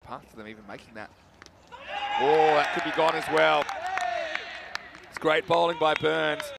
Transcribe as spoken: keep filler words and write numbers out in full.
path to them even making that. Oh, that could be gone as well. It's great bowling by Burns.